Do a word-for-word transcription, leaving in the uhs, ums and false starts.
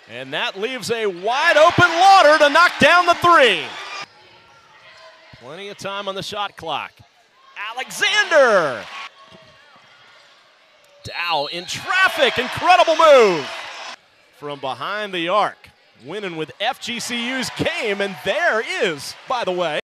And that leaves a wide open Lauder to knock down the three. Plenty of time on the shot clock. Alexander. Dow in traffic, incredible move. From behind the arc, winning with F G C U's game, and there is, by the way,